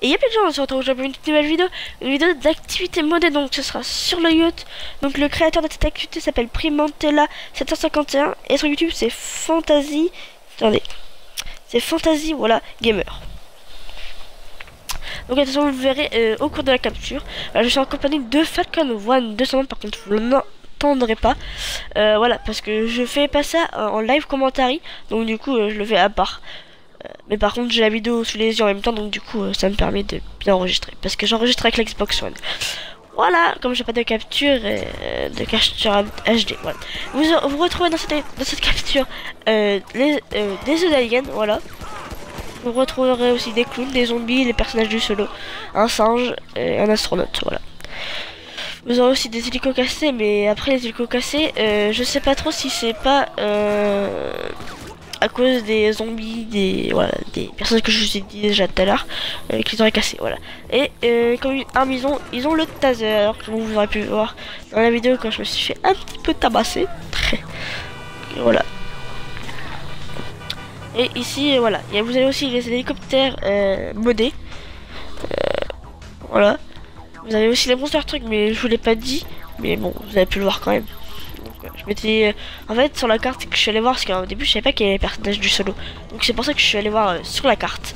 Et il y a plein de gens, on se retrouve aujourd'hui pour une toute nouvelle vidéo. Une vidéo d'activité modée, donc ce sera sur le yacht. Donc le créateur de cette activité s'appelle Primantella751. Et sur YouTube c'est Fantasy. Attendez. C'est Fantasy, voilà, Gamer. Donc attention, vous le verrez au cours de la capture. Je suis en compagnie de Falcon One 200, par contre vous n'entendrez pas. Voilà, parce que je fais pas ça en live commentary. Donc du coup je le fais à part. Mais par contre j'ai la vidéo sous les yeux en même temps, donc du coup ça me permet de bien enregistrer, parce que j'enregistre avec l'Xbox One. Voilà, comme j'ai pas de capture HD, voilà. Vous retrouvez dans cette capture des œufs d'aliens, voilà. Vous retrouverez aussi des clowns, des zombies, les personnages du solo, un singe et un astronaute, voilà. Vous aurez aussi des hélicos cassés, mais après les hélicos cassés, je sais pas trop si c'est pas à cause des zombies, des personnes que je vous ai dit déjà tout à l'heure, qu'ils auraient cassé, voilà. Et comme arme ils ont le taser, alors que vous aurez pu voir dans la vidéo quand je me suis fait un petit peu tabasser. Voilà. Et ici, voilà, vous avez aussi les hélicoptères modés. Voilà. Vous avez aussi les monster trucs, mais je vous l'ai pas dit. Mais bon, vous avez pu le voir quand même. Je m'étais en fait sur la carte que je suis allé voir, parce qu'au début je savais pas qu'il y avait les personnages du solo, donc c'est pour ça que je suis allé voir sur la carte.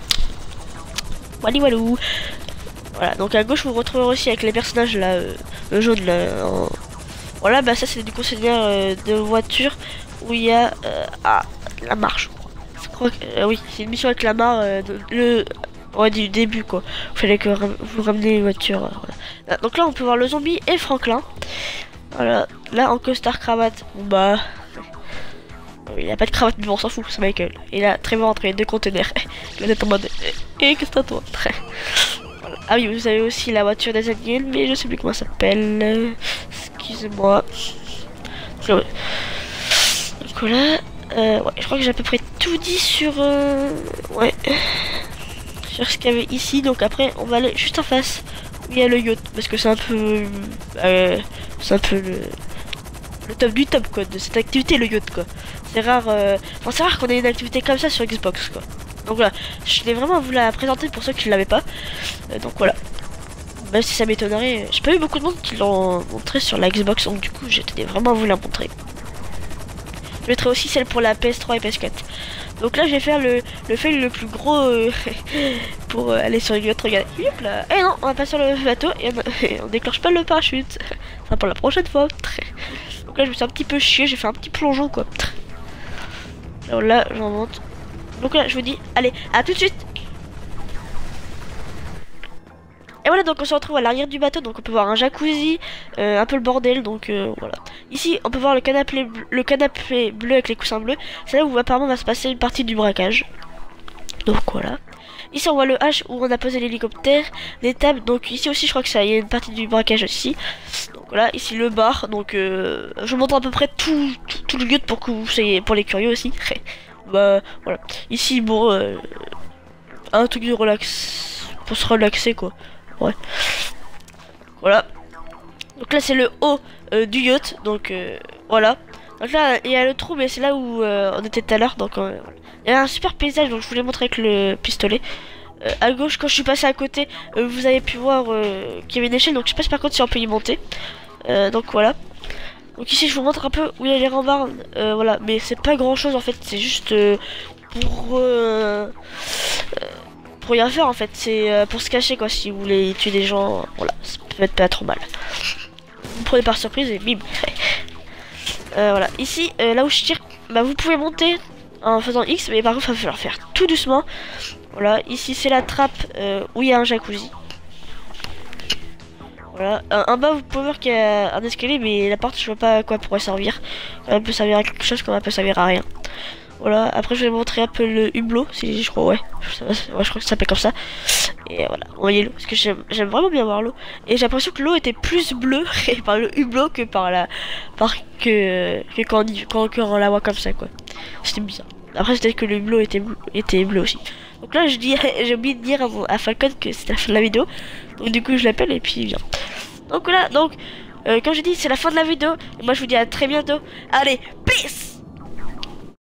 Walou. Voilà, donc à gauche vous retrouverez aussi avec les personnages là, le jaune là. Voilà, bah ça c'est du concessionnaire de voiture où il y a la marche. Je crois que oui, c'est une mission avec la marche du début quoi. Il fallait que vous ramenez une voiture. Voilà. Donc là on peut voir le zombie et Franklin. Voilà, là en costard cravate, bon bah il a pas de cravate mais bon, on s'en fout, c'est Michael. Et là Trevor entre les deux conteneurs. Il est en mode qu'est-ce que toi voilà. Ah oui, vous avez aussi la voiture des aliens, mais je sais plus comment ça s'appelle. Excusez-moi. Donc voilà, ouais, je crois que j'ai à peu près tout dit sur ouais, sur ce qu'il y avait ici. Donc après on va aller juste en face où il y a le yacht, parce que c'est un peu le top du top quoi de cette activité, le yacht quoi. C'est rare, c'est rare qu'on ait une activité comme ça sur Xbox quoi. Donc voilà, je l'ai vraiment voulu la présenter pour ceux qui ne l'avaient pas. Donc voilà, même si ça m'étonnerait, j'ai pas eu beaucoup de monde qui l'ont montré sur la Xbox, donc du coup j'ai vraiment voulu la montrer. Je mettrai aussi celle pour la PS3 et PS4. Donc là je vais faire le fail le plus gros pour aller sur le yacht. Regardez, hop là. Et non, on va pas sur le bateau et on déclenche pas le parachute. Ça sera pour la prochaine fois. Donc là je me suis un petit peu chié, j'ai fait un petit plongeon quoi. Alors là j'en monte. Donc là je vous dis, allez, à tout de suite. Et voilà, donc on se retrouve à l'arrière du bateau, donc on peut voir un jacuzzi, un peu le bordel, donc voilà. Ici on peut voir le canapé bleu avec les coussins bleus, c'est là où apparemment va se passer une partie du braquage. Donc voilà. Ici on voit le H où on a posé l'hélicoptère, des tables, donc ici aussi je crois que ça y a une partie du braquage aussi. Donc voilà, ici le bar, donc je vous montre à peu près tout le yacht pour que vous soyez, pour les curieux aussi. Bah voilà. Ici bon, un truc de relax, pour se relaxer quoi. Ouais. Voilà. Donc là c'est le haut du yacht. Donc voilà. Donc là il y a le trou, mais c'est là où on était tout à l'heure. Donc voilà. Il y a un super paysage, donc je vous l'ai montré avec le pistolet. À gauche, quand je suis passé à côté, vous avez pu voir qu'il y avait une échelle. Donc je sais pas par contre si on peut y monter. Donc voilà. Donc ici je vous montre un peu où il y a les rambardes. Voilà, mais c'est pas grand chose en fait. C'est juste pour rien faire en fait, c'est pour se cacher quoi, si vous voulez tuer des gens, voilà, ça peut être pas trop mal. Vous prenez par surprise et bim. Voilà, ici, là où je tire, bah vous pouvez monter en faisant X, mais par contre il va falloir faire tout doucement. Voilà, ici c'est la trappe où il y a un jacuzzi. Voilà, en bas vous pouvez voir qu'il y a un escalier, mais la porte je vois pas à quoi pourrait servir. Elle peut servir à quelque chose comme elle peut servir à rien. Voilà, après je vais montrer un peu le hublot, je crois, ouais, je crois que ça s'appelle comme ça. Et voilà, vous voyez l'eau, parce que j'aime vraiment bien voir l'eau. Et j'ai l'impression que l'eau était plus bleue par le hublot que quand on la voit comme ça quoi. C'était bizarre. Après peut-être que le hublot était bleu aussi. Donc là j'ai oublié de dire à Falcon que c'était la fin de la vidéo. Donc du coup je l'appelle et puis il vient. Donc voilà, donc comme j'ai dit c'est la fin de la vidéo. Et moi je vous dis à très bientôt. Allez, peace.